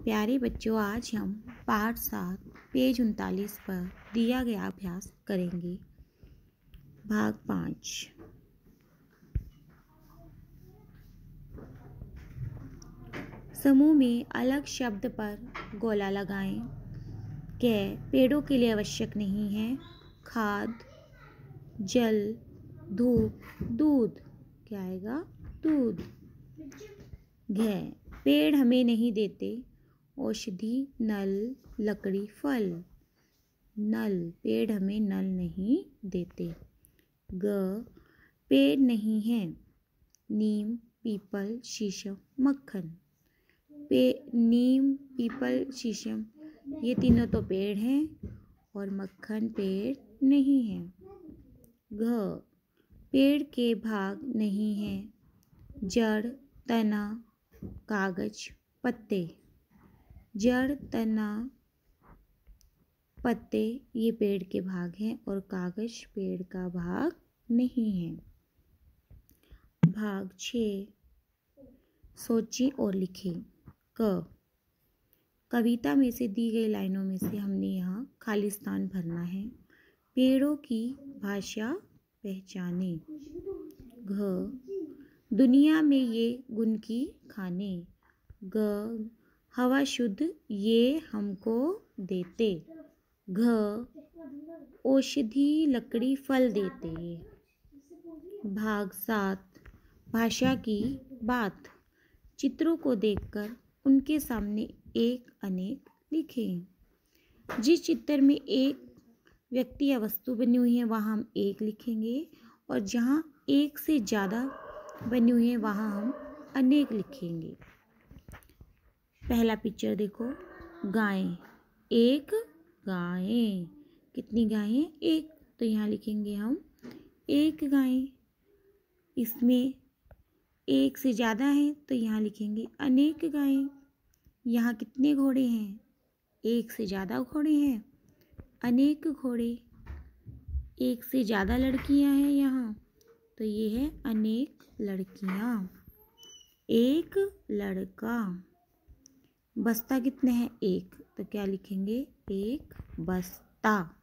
प्यारे बच्चों, आज हम पाठ 7 पेज 39 पर दिया गया अभ्यास करेंगे। भाग 5। समूह में अलग शब्द पर गोला लगाएं। क पेड़ों के लिए आवश्यक नहीं है। खाद, जल, धूप, दूध। क्या आएगा? दूध। घ पेड़ हमें नहीं देते। औषधि, नल, लकड़ी, फल। नल, पेड़ हमें नल नहीं देते। ग पेड़ नहीं है। नीम, पीपल, शीशम, मक्खन। नीम, पीपल, शीशम ये तीनों तो पेड़ हैं और मक्खन पेड़ नहीं है। घ पेड़ के भाग नहीं हैं। जड़, तना, कागज, पत्ते। जड़, तना, पत्ते ये पेड़ के भाग हैं और कागज पेड़ का भाग नहीं है। भाग 6। सोचें और लिखें। क कविता में से दी गई लाइनों में से हमने यहाँ खाली स्थान भरना है। पेड़ों की भाषा पहचाने। घ दुनिया में ये गुण की खाने। ग हवा शुद्ध ये हमको देते। घ औषधि, लकड़ी, फल देते। भाग 7 भाषा की बात। चित्रों को देखकर उनके सामने एक अनेक लिखें। जिस चित्र में एक व्यक्ति या वस्तु बनी हुई है वहाँ हम एक लिखेंगे और जहाँ एक से ज़्यादा बनी हुई है वहाँ हम अनेक लिखेंगे। पहला पिक्चर देखो। गाय। एक गाय। कितनी गायें? एक, तो यहाँ लिखेंगे हम एक गाय। इसमें एक से ज़्यादा है तो यहाँ लिखेंगे अनेक गायें। यहाँ कितने घोड़े हैं? एक से ज़्यादा घोड़े हैं, अनेक घोड़े। एक से ज़्यादा लड़कियाँ हैं यहाँ, तो ये है अनेक लड़कियाँ। एक लड़का। बस्ता कितने हैं? एक, तो क्या लिखेंगे? एक बस्ता।